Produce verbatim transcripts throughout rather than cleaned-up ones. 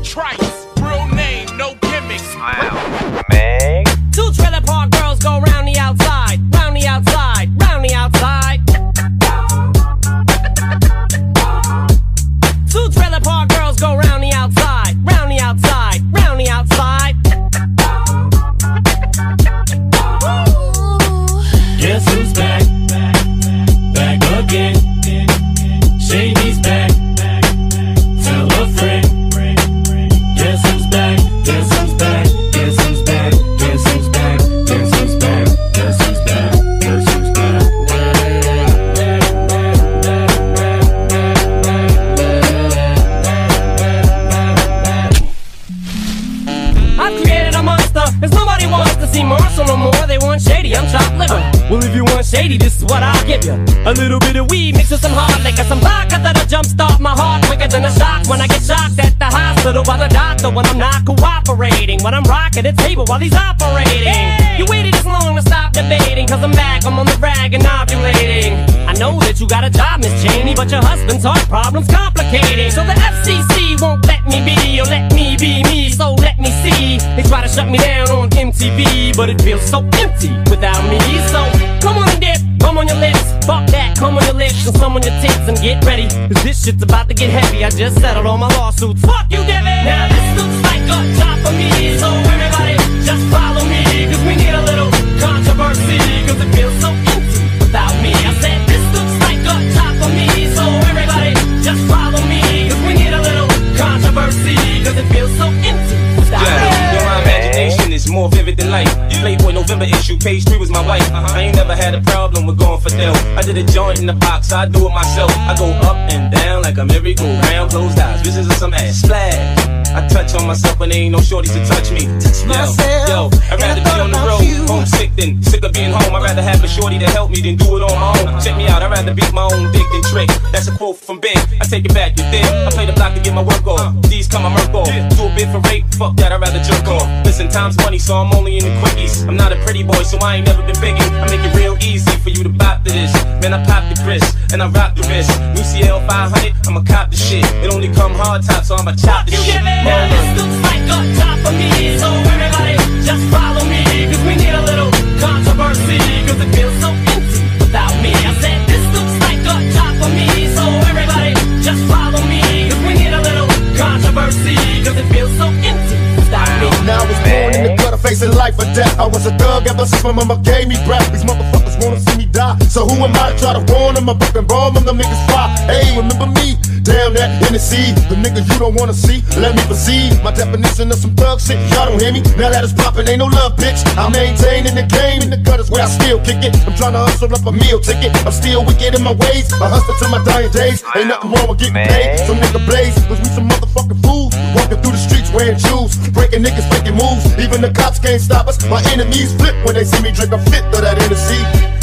Trice, real name, no gimmicks. Meg. Two trailer park girls go round the outside, round the outside, round the outside. Two trailer park girls go round the outside, round the outside, round the outside. Guess who's back? Back again. Shady's back. Tell a friend. Guess who's back? Guess who's back? Guess who's back? Guess who's back? Guess who's back? Guess who's back? Guess who's back? I've created a monster, cause nobody wants to see Marshall no more. They want Shady, I'm chopped liver. Well, if you want Shady, this is what I'll give you. A little bit of weed mixed with some hard liquor, some vodka that'll jumpstart my heart quicker than a shock when I get shocked at the hospital by the doctor when I'm not cooperating, when I'm rocking the table while he's operating. Hey! You waited this long to stop debating, cause I'm back, I'm on the rag and ovulating. I know that you got a job, Miss Cheney, but your husband's heart problem's complicating. So the F C C won't let me be, or let me be me, so let me see. They try to shut me down on M T V, but it feels so empty without me. So come on and dip, come on your lips, fuck that, come on your lips, and some on your tits and get ready, cause this shit's about to get heavy. I just settled all my lawsuits, fuck you, Devin. Now this looks like a job for me, so everybody just follow me, cause we need a little controversy, cause it feels so empty without me. I said this looks like a job for me, so everybody just follow me, cause we need a little controversy, cause it feels so empty without me. My imagination is more vivid than life. Playboy November issue, page three was my wife. I ain't never had a problem with going for Dell. I did a joint in the box, I do it myself. I go up and down like a merry-go-round, closed eyes, visions of some ass splash. I touch on myself when there ain't no shorties to touch me. Yo, yo, I'd rather be on the road, homesick than sick of being home. I'd rather have a shorty to help me than do it on my own. Check me out, I'd rather beat my own dick than trick. That's a quote from Big, I take it back, you dig? I play the block to get my work off. These come my murk off. Do a bid for rape, fuck that, I'd rather jerk off. Listen, time's money, so I'm only in the quickies. I'm not a pretty boy, so I ain't never been begging. I make it real easy for you to bop to this. Man, I pop the Chris, and I rock the wrist. New C L five hundred, I'ma cop the shit. It only come hard top, so I'ma chop the shit. Now this looks like a job for me, so everybody just follow me, cause we need a little controversy, cause it feels so empty without me. I said this looks like a job for me, so everybody just follow me, cause we need a little controversy, cause it feels so empty without me. Now I was born in the gutter facing life or death. I was a thug ever since my mama gave me breath. These motherfuckers wanna see me die, so who am I to try to warn them? I book and bomb them, them niggas fly. Hey, remember me? Damn that Hennessy, the niggas you don't wanna see. Let me proceed, my definition of some thug shit. Y'all don't hear me? Now that it's poppin', ain't no love, bitch. I maintain in the game, in the gutters where I still kick it. I'm tryna hustle up a meal ticket. I'm still wicked in my ways. I hustle till my dying days. Ain't nothing wrong with getting paid. Some nigga blaze, cause we some motherfucking fools. Walking through the streets wearing shoes, breaking niggas, making moves. Even the cops can't stop us. My enemies flip when they see me drink a fifth of that Hennessy.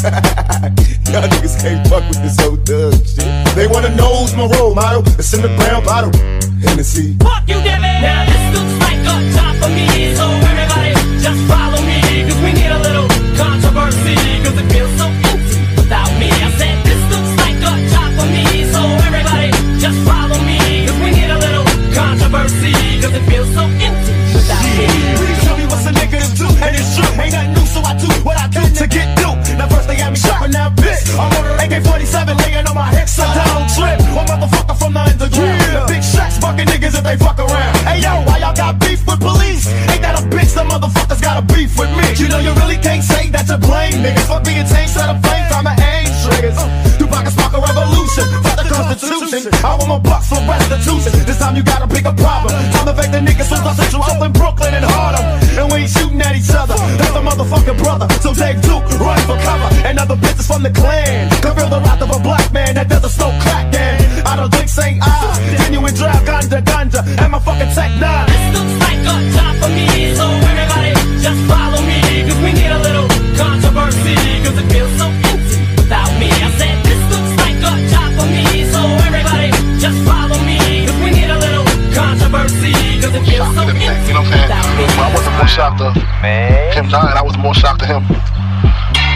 Y'all niggas can't fuck with this old thug shit. They wanna know who's my role model. It's in the brown bottle, Hennessy. Fuck you, Devin. Now this looks like a job for me, so everybody just follow me, cause we need a little controversy, cause it feels so empty without me. I said this looks like a job for me, so everybody just follow me, cause we need a little controversy, cause it feels so empty without me. Please tell me what's a nigga to do, and it's true. Ain't nothing new, so I do what I do to get due. Now first they got me shot, now I'm pissed. I'm on A K forty-seven laying on my hips, so don't trip. One motherfucker from the underground. The big shots fucking niggas if they fuck around. Hey yo, why y'all got beef with police? Ain't that a bitch? The motherfuckers got a beef with me. You know you really can't say that to blame niggas. Fuck being tame, set a flame, time to aim triggers. Tupac and spark a revolution, fuck the Constitution. I want my bucks for restitution. This time you gotta pick a problem. Time to fake the niggas since I Central, Oakland, Brooklyn, and Harlem. And we ain't shooting at each other. That's a motherfucking brother. So take Duke, run for cover. And other bitches from the clan can feel the wrath of a black man that doesn't smoke crack. And I don't think Saint I genuine drive ganja ganja and my fucking tech nine. This looks like a job for me, so everybody just follow me, cause we need a little controversy, cause it feels so empty without me. I said this looks like a job for me, so everybody just follow me, cause we need a little controversy, cause it feels so empty you know what I'm saying? without me. I wasn't more shocked to him dying, I was more shocked to him. I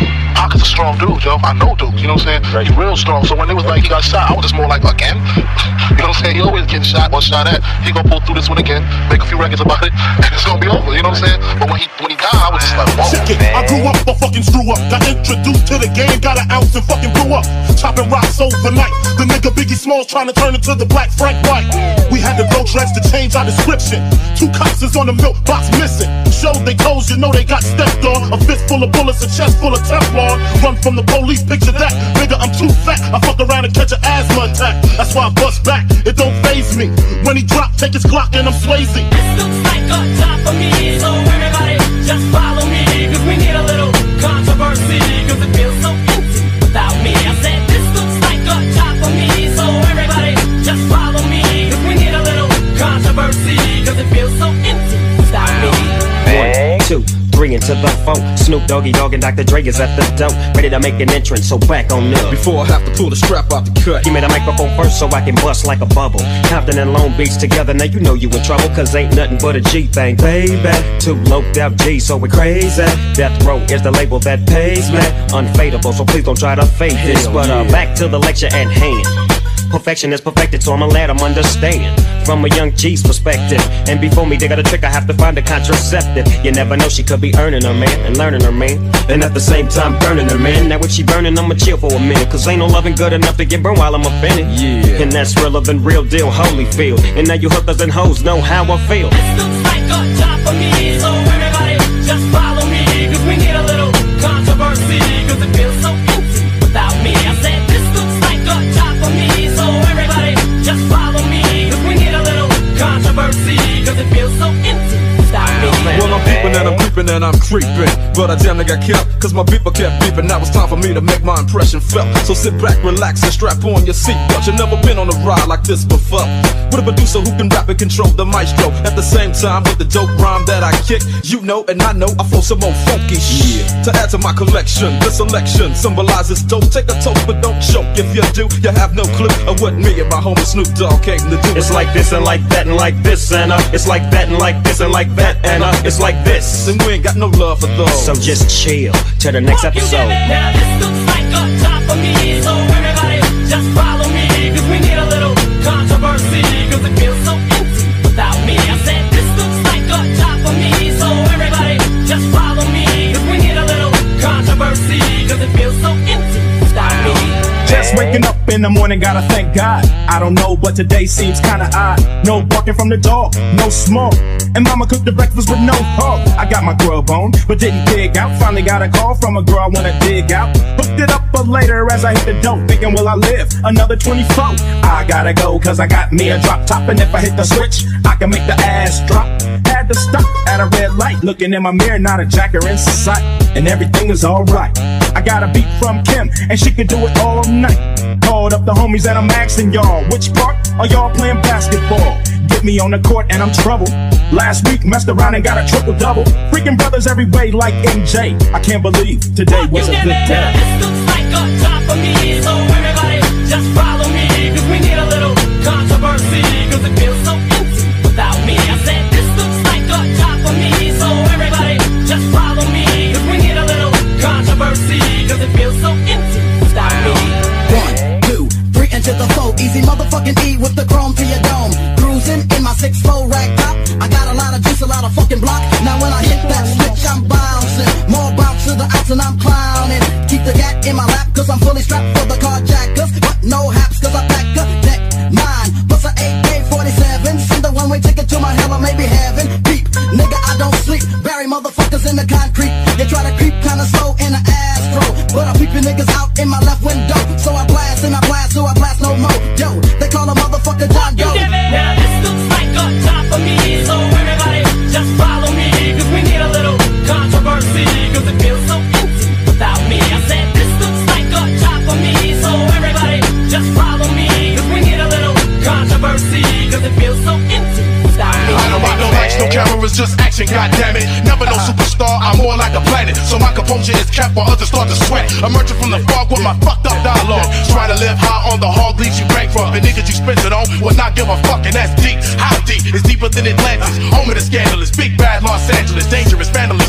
Pac is a strong dude, yo. I know Duke, you know what I'm saying? He's real strong. So when it was like he got shot, I was just more like, again? You know what I'm saying? He always getting shot or shot at. He gonna pull through this one again, make a few records about it, and it's gonna be over, you know what I'm saying? But when he when he died, I was just like, whoa. I grew up a fucking screw up. Got introduced to the game, got an ounce and fucking blew up. Chopping rocks overnight. The nigga Biggie Smalls trying to turn into the Black Frank White. We had to grow dreads to change our description. Two cops is on the milk box missing. Showed they toes, you know they got stepped on. A fist full of bullets, a chest full of Teflon. Run from the police, picture that. Nigga, I'm too fat. I fuck around and catch an asthma attack. That's why I bust back. It don't faze me. When he drop, take his Glock and I'm Swayze. This looks like a job for me, so everybody just follow me, cause we need a little controversy, cause it feels so empty without me. I said this looks like a job for me, so everybody just follow me, cause we need a little controversy, cause it feels so empty without me. Bang. One, two, three into the four. Snoop Doggy Dogg and Doctor Dre is at the door, ready to make an entrance, so back on up. Before I have to pull the strap out the cut, He made a microphone first so I can bust like a bubble. Compton and Long Beach together, now you know you in trouble, cause ain't nothing but a G thing, baby. Two loped out G, so we crazy. Death Row is the label that pays me. Unfadable, so please don't try to fake this. But uh, back to the lecture at hand. Perfection is perfected, so I'ma let them understand from a young G's perspective. And before me dig out a trick, I have to find a contraceptive. You never know, she could be earning her man and learning her man, and at the same time burning her man. Now if she burning, I'ma chill for a minute, cause ain't no loving good enough to get burned while I'm offended. Yeah. And that's realer than real deal Holyfield. And now you hookers and hoes know how I feel. This looks like a job for me, so everybody just follow me, cause we need a little controversy, cause it feels so empty without me. I said this looks like a job for me, so everybody just follow me, cause we need a little controversy, cause it feels so empty without me. well, I'm peeping and I'm creeping and I'm creeping, but I damn near got kept, cause my beeper kept beeping. Now it's time for me to make my impression felt. So sit back, relax, and strap on your seatbelt. You've never been on a ride like this before, with a producer who can rap and control the maestro. At the same time, with the dope rhyme that I kick, you know and I know I flow some more funky shit to add to my collection. The selection symbolizes dope. Take a toke, but don't choke. If you do, you have no clue of what me and my homie Snoop Dogg came to do. It's like this and like that and like this and uh it's like that and like this and like that and uh it's like this. And we ain't got no love for those. So just chill till the next episode. Now this looks like a job for me, so everybody just follow me, cause we need a little controversy, cause it feels so empty without me. I said this looks like a job for me, so everybody just follow me, cause we need a little controversy, cause it feels so empty without me. Just waking up in the morning, gotta thank God. I don't know, but today seems kinda odd. No barking from the dog, no smoke, and mama cooked the breakfast with no hog. I got my grub on, but didn't dig out. Finally got a call from a girl I wanna dig out. Hooked it up but later as I hit the dope, thinking will I live another twenty-four? I gotta go cause I got me a drop top, and if I hit the switch, I can make the ass drop. Had to stop at a red light, looking in my mirror, not a jacker in sight, and everything is alright. I got a beat from Kim, and she could do it all night. Called up the homies and I'm asking y'all, which part are y'all playing basketball? Get me on the court and I'm trouble. Last week messed around and got a triple double. Freaking brothers every way like M J. I can't believe today was a good day. This looks like a job for me, so everybody just follow me, cause we need a little controversy, cause it feels so empty without me. I said this looks like a job for me, so everybody just follow me, cause we need a little controversy, cause it feels so empty without me. One, two, three into the four. Easy motherfucking E with the chrome to your dome. Cruising in my six four rag top. I got a lot of juice, a lot of fucking block. Now when I hit that switch, I'm bouncing. More bounce to the ounce and I'm clowning. Keep the gat in my lap cause I'm fully strapped for the carjackers. But no haps cause I pack a deck nine. Plus a A K forty-seven. Send the one way ticket to my hell or maybe heaven. Beep, nigga I don't sleep. Bury motherfuckers in the concrete. They try to creep kinda slow in the Astro, but I peep your niggas out in my left window. So I blast and I blast, so I blast no more. Yo, they call a motherfucker John Doe. Now this looks like a job for me, so everybody just follow me, cause we need a little controversy, cause it feels so empty without me. I said this looks like a job for me, so everybody just follow me, cause we need a little controversy, cause it feels so empty without me. I don't want no lights, no cameras, just action, goddammit. Never no superstar, I'm more like a planet. So my composure is kept while others start to sweat. Emerging from the fog with my fucked up dialogue. Try to live high on the hog leaves you bankrupt. And niggas you spent it on will not give a fuck, and that's deep. How deep? It's deeper than Atlantis. Home of the scandalous, big bad Los Angeles. Dangerous, vandalous,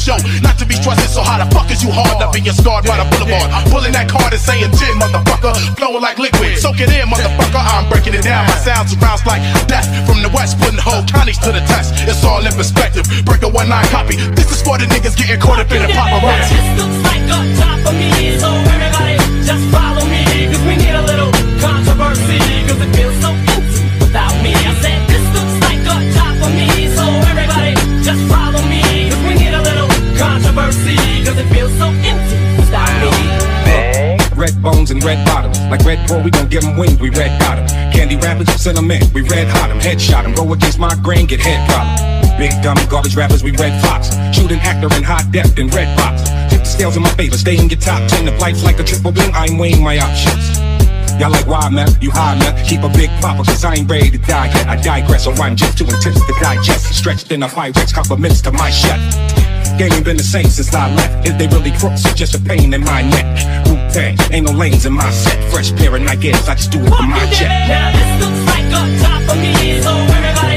show, not to be trusted. So how the fuck is you hard up in your scarred by the boulevard? Pulling that card and saying ten, motherfucker, flowing like liquid. Soak it in, motherfucker. I'm breaking it down. My sound surrounds like death from the west, putting whole counties to the test. It's all in perspective. Break a one nine copy. This is for the niggas getting caught up in the paparazzi. This looks like a job for me, so everybody just follow me, cause we need a little controversy, cause it feels so empty without me. I said this looks like a job for me, so everybody just follow me, cause we need a little controversy, cause it feels so empty without me. Red bones and red bottoms, like Red Bull, we gon' give them wings, we red got 'em. Candy rappers, send 'em in, we red hot 'em. Headshot 'em, go against my grain, get head problem. Big dumb garbage rappers, we red fox. Shoot an actor in high depth in red box. Tip the scales in my favor, stay in your top ten. If life's like a triple beam, I'm weighing my options. Y'all like why, man? You high, man? Keep a big popper, cause I ain't ready to die yet. I digress, so I'm just too intense to digest. Stretched in a Pyrex, compliments to my chef. Game ain't been the same since I left. If they really crooks, it's just a pain in my neck. Wu-Tang, ain't no lanes in my set. Fresh pair of Nikes, I just do it for my check. Now this looks like a job for me, so everybody